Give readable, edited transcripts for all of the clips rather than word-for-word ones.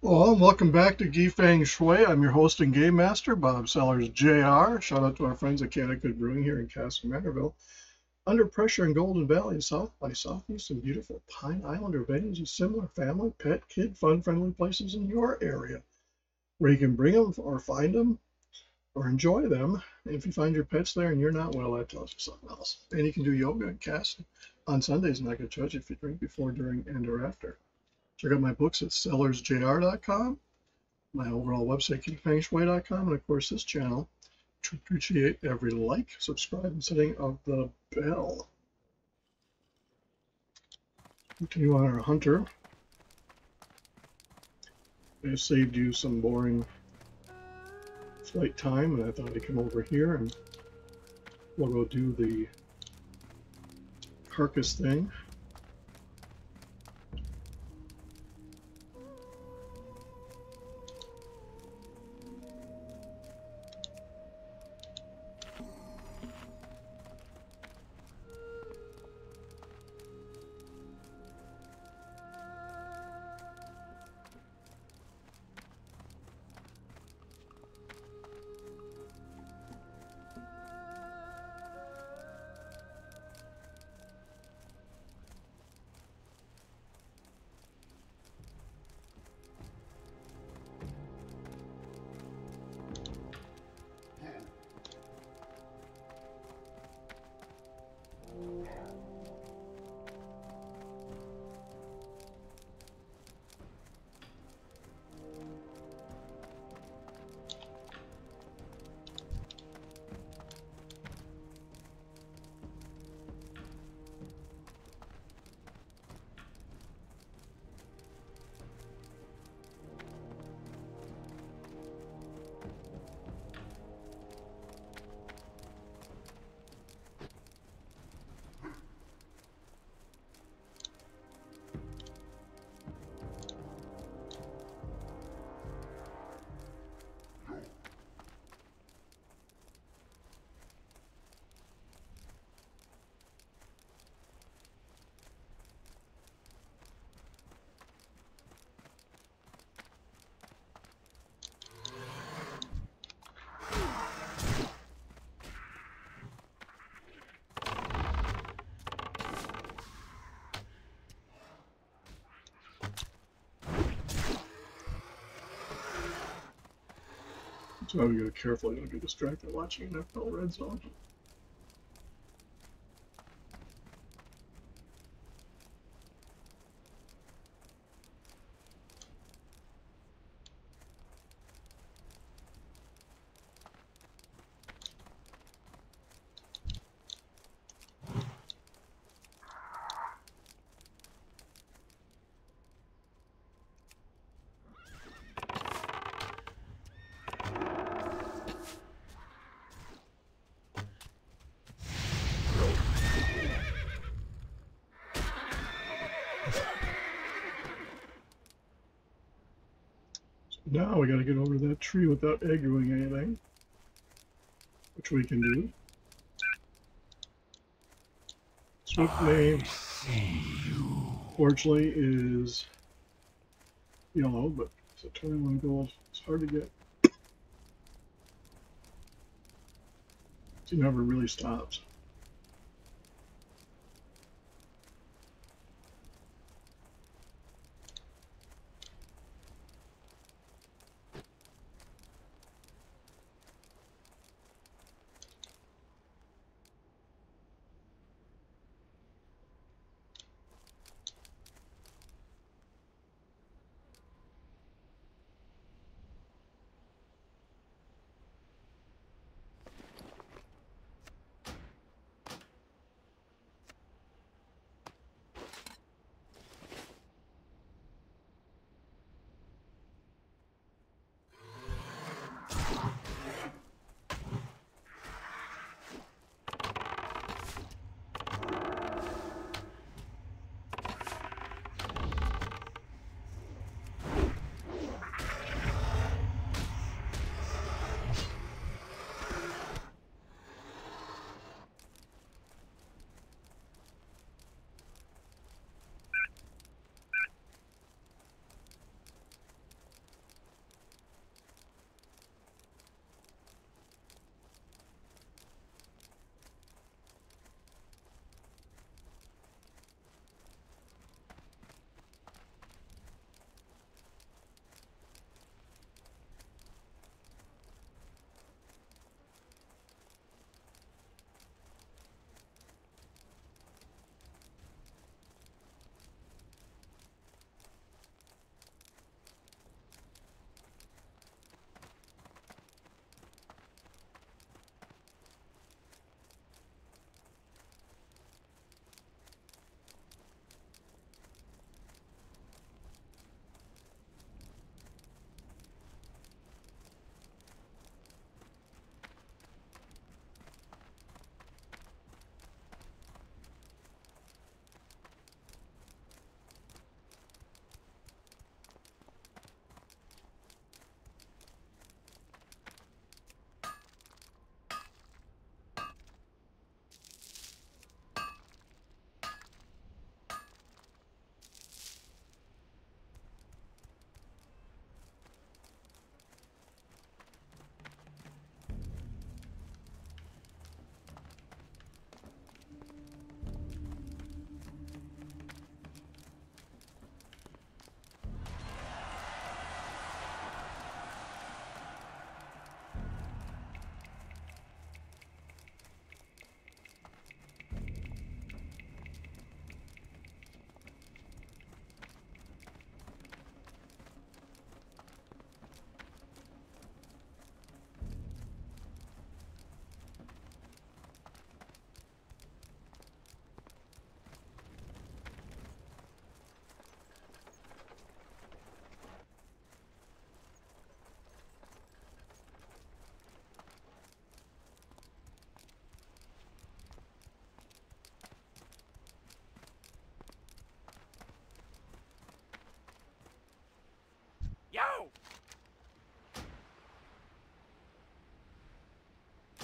Well, welcome back to Gi Feng Shui. I'm your host and game master, Bob Sellers Jr. Shout out to our friends at Connecticut Brewing here in Castle Mantorville. Under pressure in Golden Valley, South by Southeast, and beautiful Pine Island are venues of similar family, pet, kid, fun-friendly places in your area where you can bring them or find them or enjoy them. And if you find your pets there and you're not, well, that tells you something else. And you can do yoga and cast on Sundays, and I can judge if you drink before, during, and or after. Check out my books at sellersjr.com, my overall website, kingfengshui.com, and of course this channel. To appreciate every like, subscribe, and setting of the bell. Continue on our hunter. I saved you some boring flight time, and I thought I'd come over here and we'll go do the carcass thing. So we gotta carefully don't get distracted watching NFL Red Zone. Now we gotta get over that tree without aggroing anything, which we can do. Swift name, fortunately, is yellow, but it's a 21 gold. It's hard to get. He never really stops.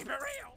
Keep it real.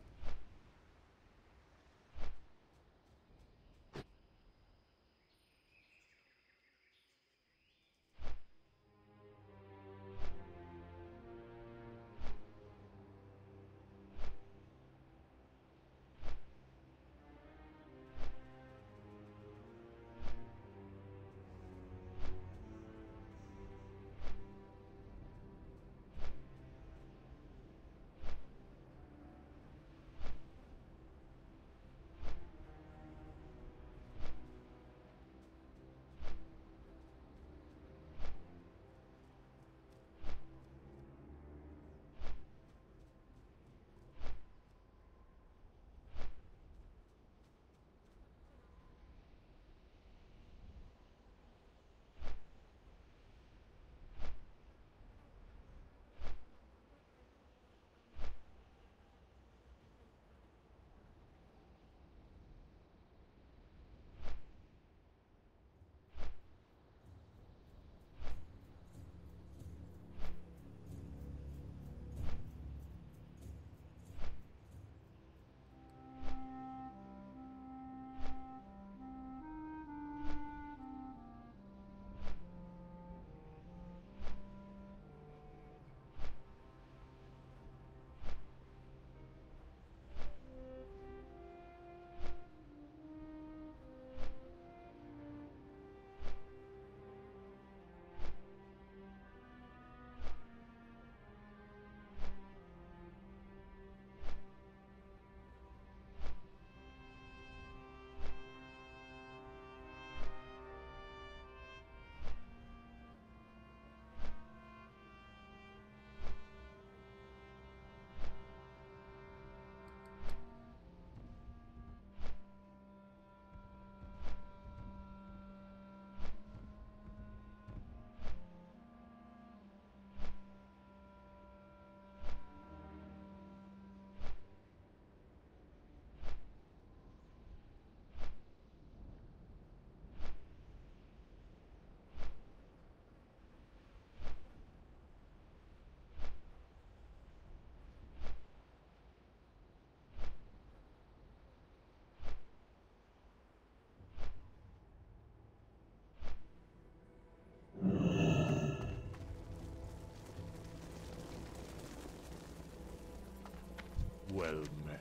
Well met.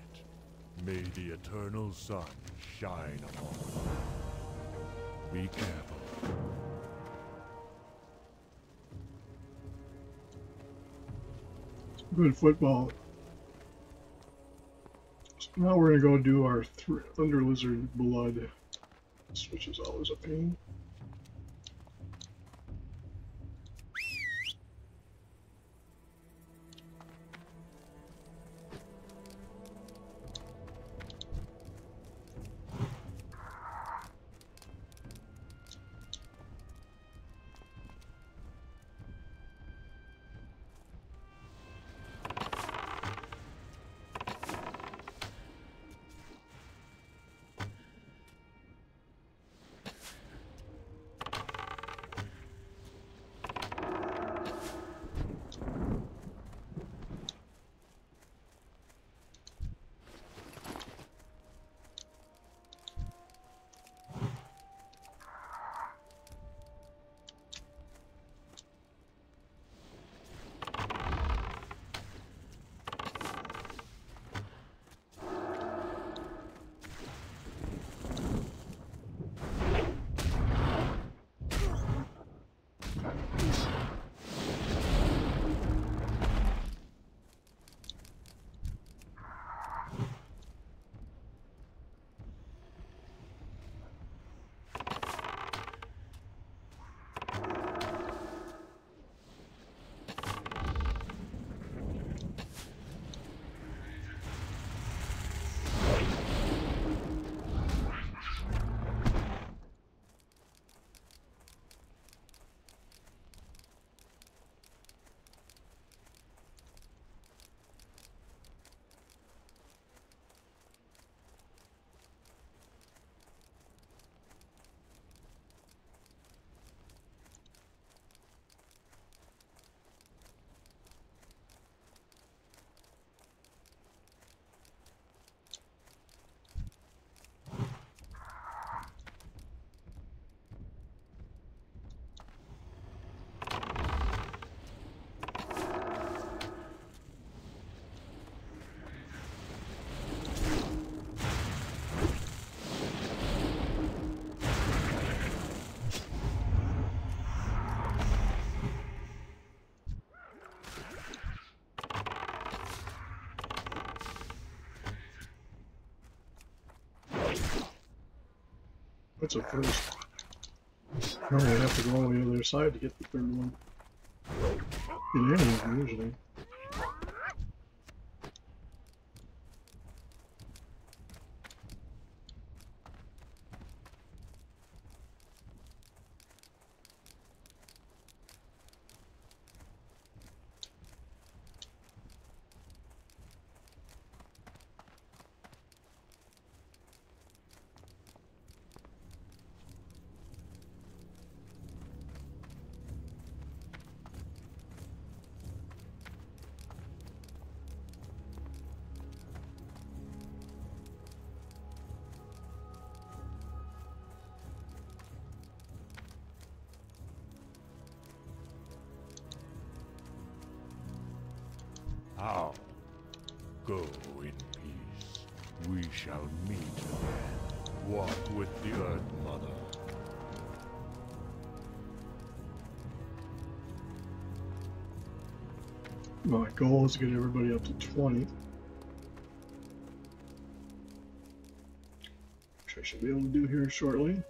May the eternal sun shine upon you. Be careful. Good football. So now we're gonna go do our Thunder Lizard Blood, which is always a pain. That's a first. Normally I have to go all the way to the other side to get the third one. Get any of them usually. How? Go in peace. We shall meet again. Walk with the Earth Mother. My goal is to get everybody up to 20. Which I should be able to do here shortly.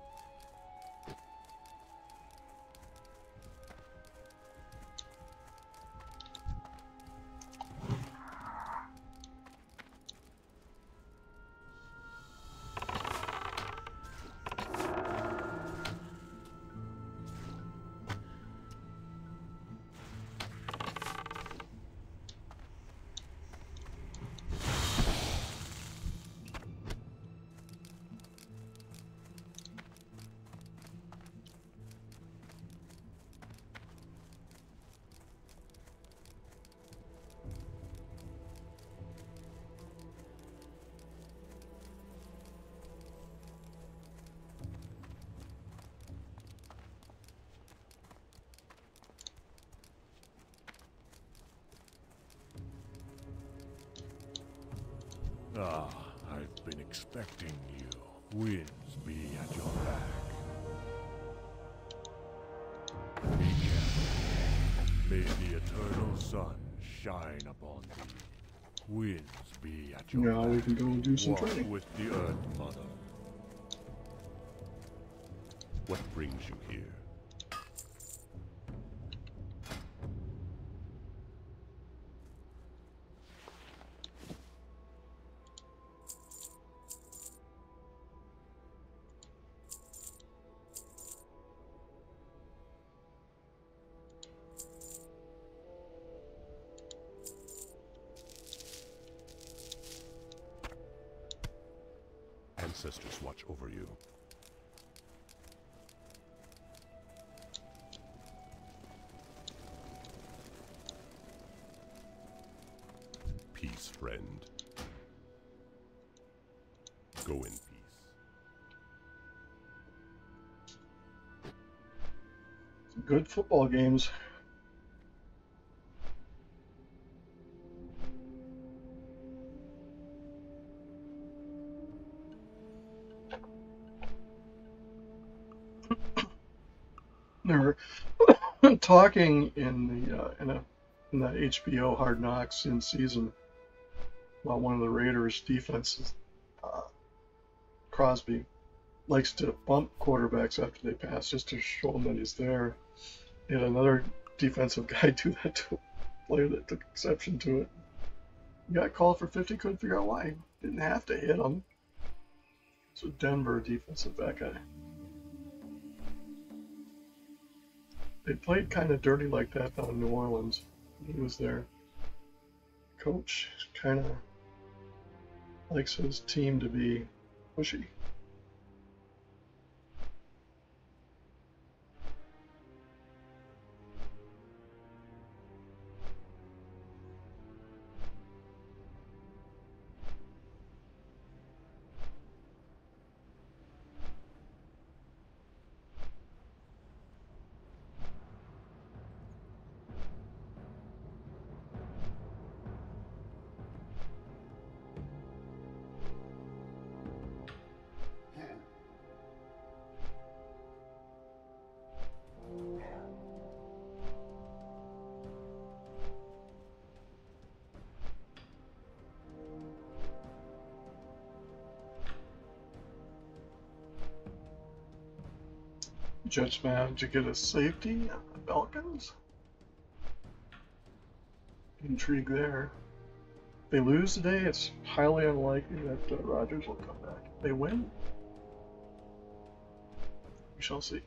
Ah, I've been expecting you. Winds be at your back. Be careful. May the eternal sun shine upon thee. Winds be at your Now back. we can go and do some Walk training. with the Earth Mother. What brings you here? Ancestors watch over you. Peace, friend. Go in peace. Good football games. They're talking in the HBO Hard Knocks in season about one of the Raiders' defenses. Crosby likes to bump quarterbacks after they pass just to show them that he's there. He had another defensive guy do that to a player that took exception to it. He got called for 50, couldn't figure out why. Didn't have to hit him. So Denver defensive back guy. They played kind of dirty like that down in New Orleans. He was there. Coach kind of likes his team to be pushy. Jets managed to get a safety on the Falcons. Intrigue there. If they lose today, it's highly unlikely that Rodgers will come back. If they win, we shall see.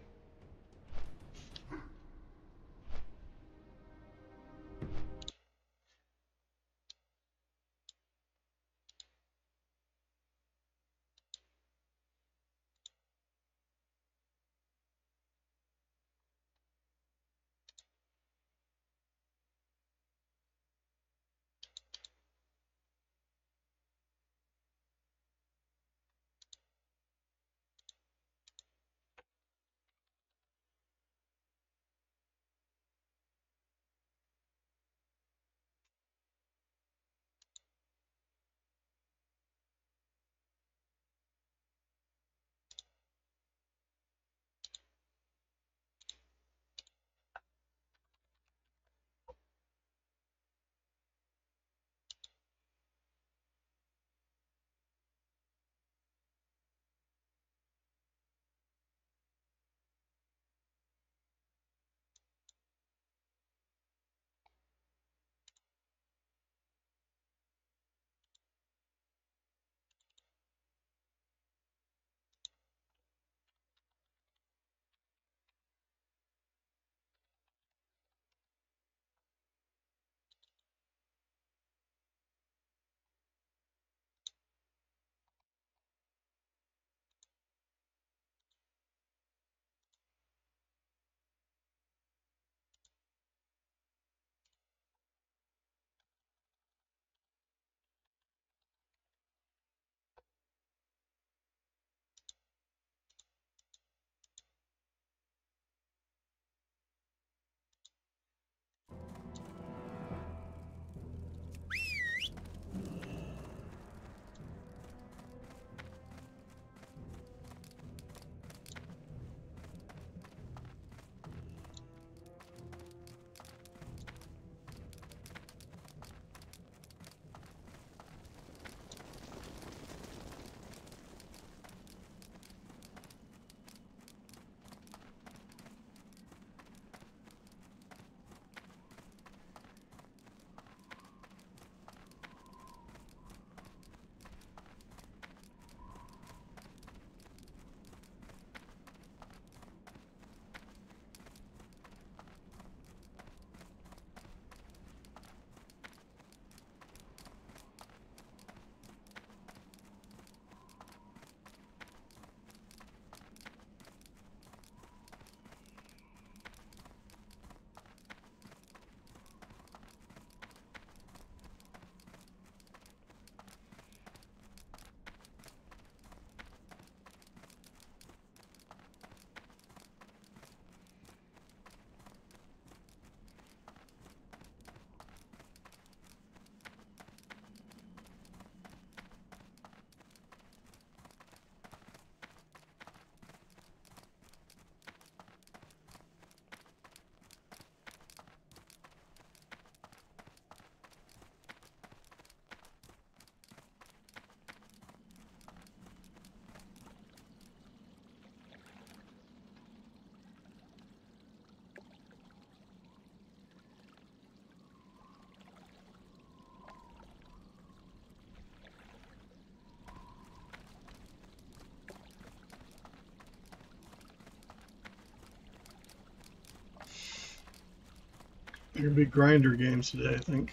They're gonna be grinder games today, I think.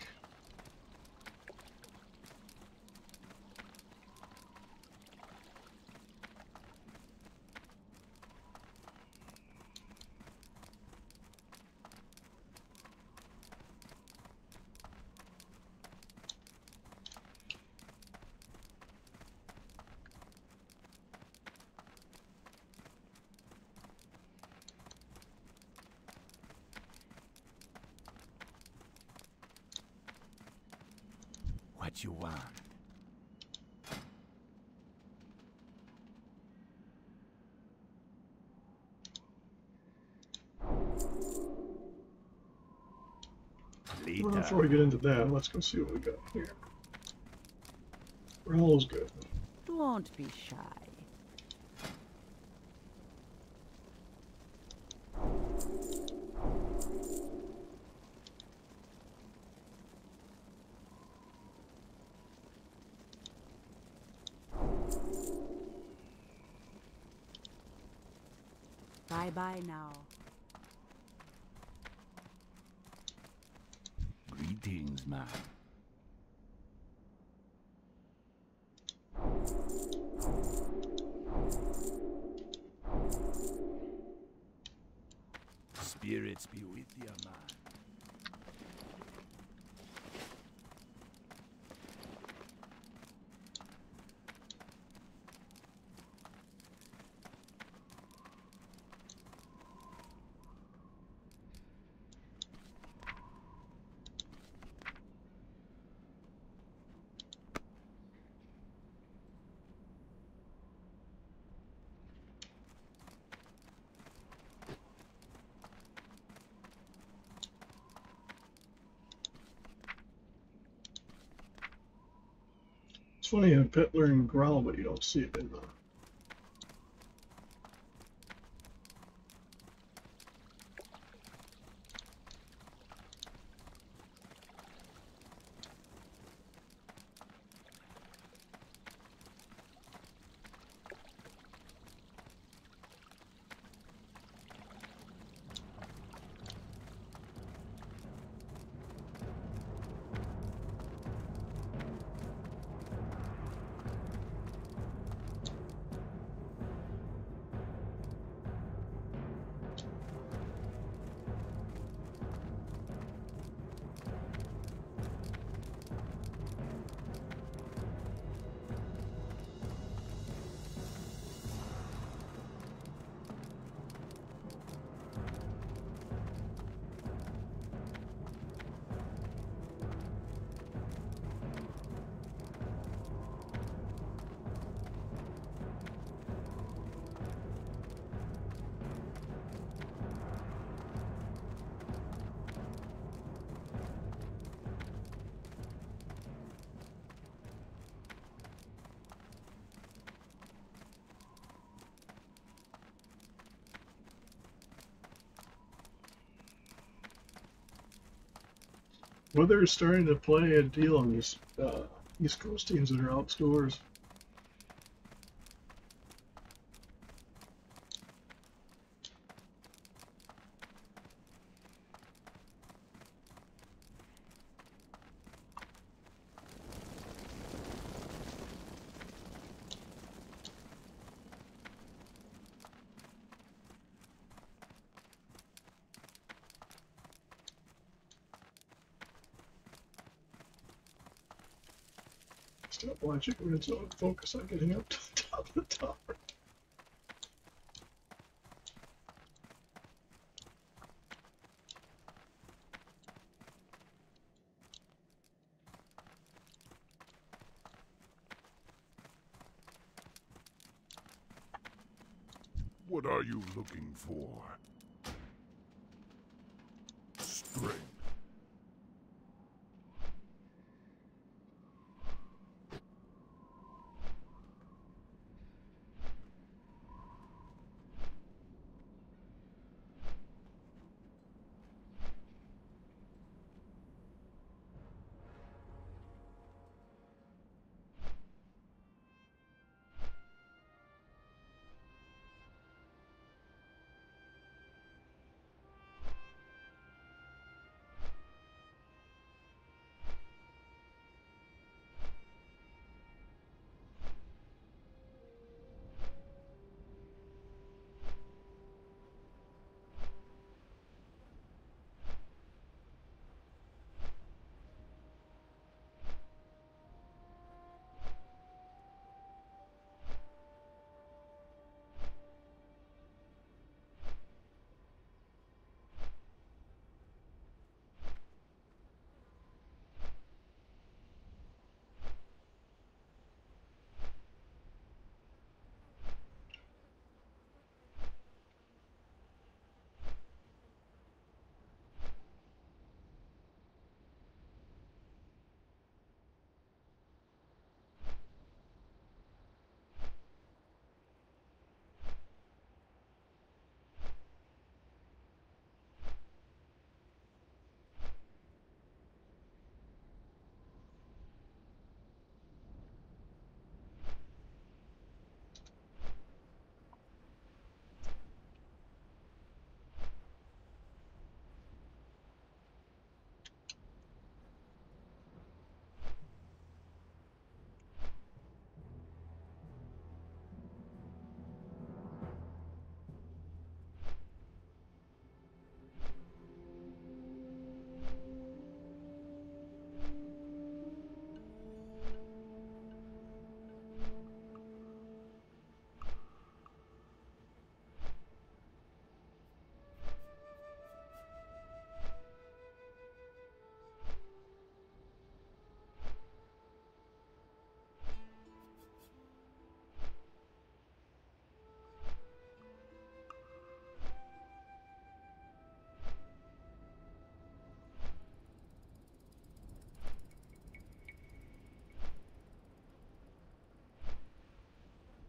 What you want? Well, before we get into that, let's go see what we got here. Roll's good. Don't be shy. Bye-bye now. Greetings, man. Spirits be with you, man. It's funny in Pitler and Growl, but you don't see it in the. Weather is starting to play a deal on these East Coast teams that are outdoors. Stop watching Red Zone. Focus on getting up to the top of the tower. What are you looking for? Strength.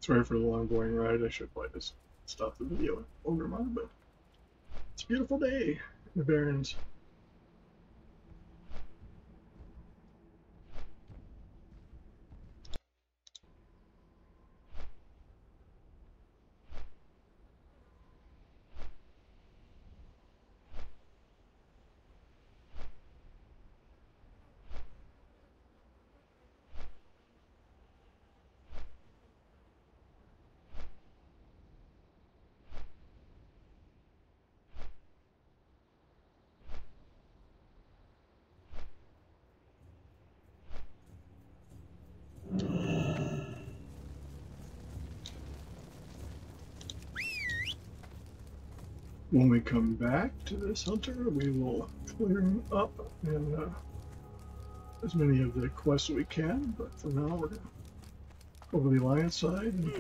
Sorry for the long, boring ride. I should probably just stop the video over my, but it's a beautiful day in the Barrens. When we come back to this hunter, we will clear him up and as many of the quests as we can, but for now we're going to go over the alliance side and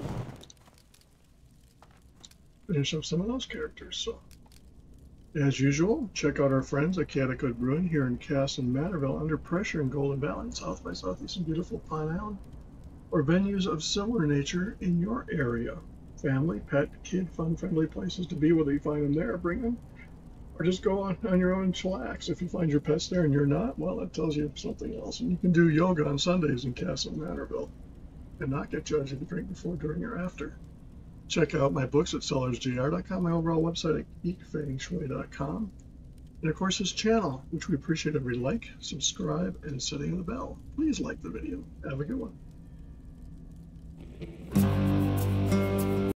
finish up some of those characters. So, as usual, check out our friends at Catacould Brewing here in Cass and Manorville, Under Pressure in Golden Valley, South by Southeast and beautiful Pine Island, or venues of similar nature in your area. Family, pet, kid, fun-friendly places to be, whether you find them there, bring them, or just go on your own and chillax. If you find your pets there and you're not, well, that tells you something else. And you can do yoga on Sundays in Castle Manorville and not get judged if you drink before, during, or after. Check out my books at sellersjr.com, my overall website at geekfangshui.com, and of course this channel, which we appreciate every like, subscribe, and setting the bell. Please like the video. Have a good one.